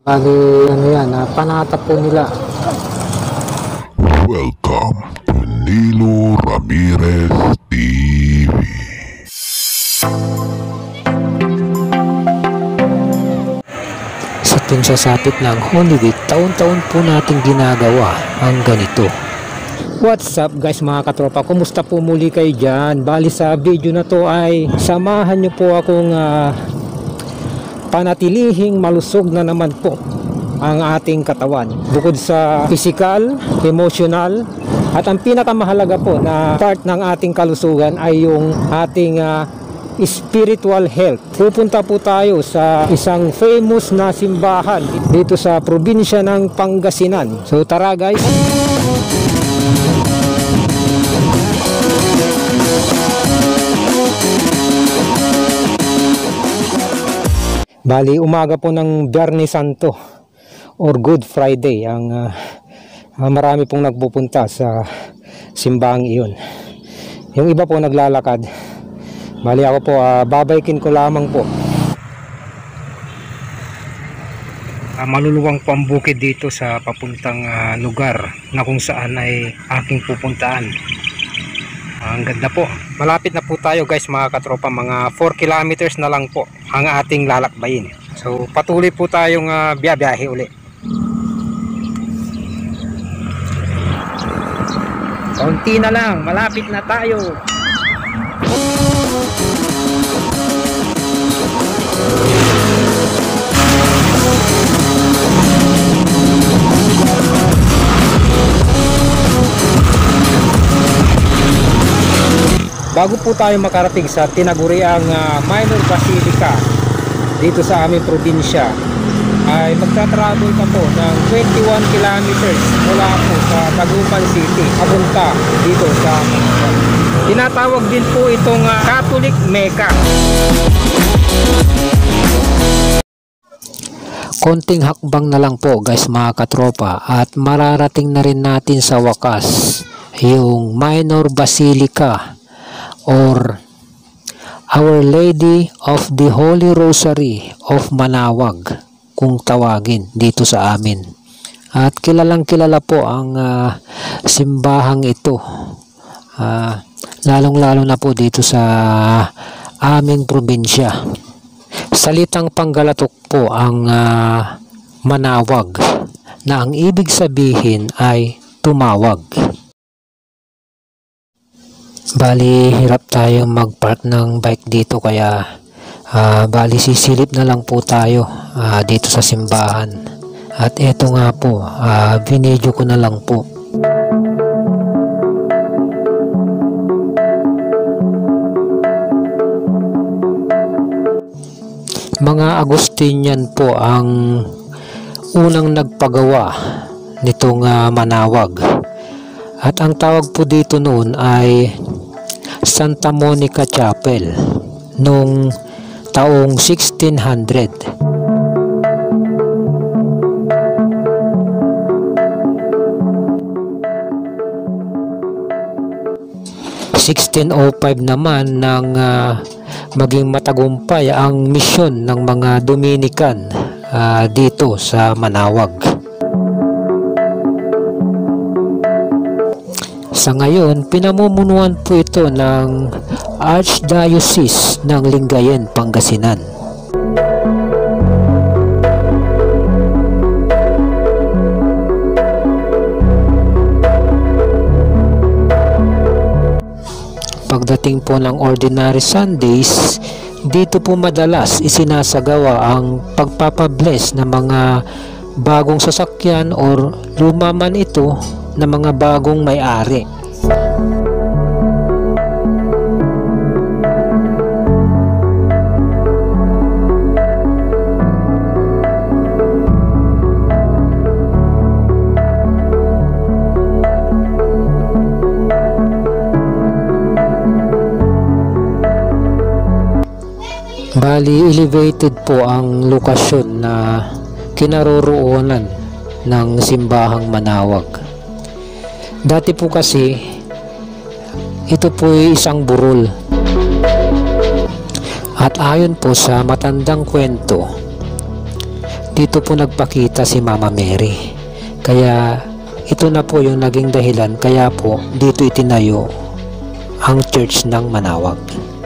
Bali, ano yan, panata po nila. Welcome to Nilo Ramirez TV. Sa tuwing sasapit ng Holy Week, taon-taon po natin ginagawa ang ganito. What's up guys mga katropa, kumusta po muli kayo dyan? Bali sa video na to ay samahan nyo po akong panatilihing malusog na naman po ang ating katawan. Bukod sa physical, emotional, at ang pinakamahalaga po na part ng ating kalusugan ay yung ating spiritual health. Pupunta po tayo sa isang famous na simbahan dito sa probinsya ng Pangasinan. So tara guys! Bali, umaga po ng Biyernes Santo or Good Friday ang marami pong nagpupunta sa simbahang iyon. Yung iba po naglalakad. Bali ako po, babaykin ko lamang po. Maluluwang po ang bukid dito sa papuntang lugar na kung saan ay aking pupuntaan. Ang ganda po. Malapit na po tayo guys mga katropa, mga 4 kilometers na lang po ang ating lalakbayin. So patuloy po tayong biyahe uli. Konti na lang, malapit na tayo. Bago po tayo makarating sa tinaguriang minor Basilica dito sa aming probinsya, ay magta-travel pa po ng 21 kilometers mula po sa Tagupan City papunta dito sa Manila. Tinatawag din po itong Catholic Mecca. Konting hakbang na lang po guys mga katropa at mararating na rin natin sa wakas yung minor Basilica or Our Lady of the Holy Rosary of Manawag kung tawagin dito sa amin. At kilalang kilala po ang simbahang ito, lalong lalo na po dito sa aming probinsya. Salitang Panggalatok po ang Manawag na ang ibig sabihin ay tumawag. Bali, hirap tayong mag-park ng bike dito kaya bali sisilip na lang po tayo dito sa simbahan. At eto nga po, binidyo ko na lang po. Mga Agustinian po ang unang nagpagawa nitong Manawag. At ang tawag po dito noon ay Santa Monica Chapel noong taong 1600. 1605 naman nang maging matagumpay ang misyon ng mga Dominican dito sa Manawag. Sa ngayon, pinamumunuan po ito ng Archdiocese ng Lingayen, Pangasinan. Pagdating po ng Ordinary Sundays, dito po madalas isinasagawa ang pagpapabless ng mga bagong sasakyan or luma man ito na mga bagong may-ari. Bali, elevated po ang lokasyon na kinaroroonan ng simbahang Manawag. Dati po kasi ito po ay isang burol. At ayon po sa matandang kwento, dito po nagpakita si Mama Mary. Kaya ito na po yung naging dahilan kaya po dito itinayo ang church ng Manawag.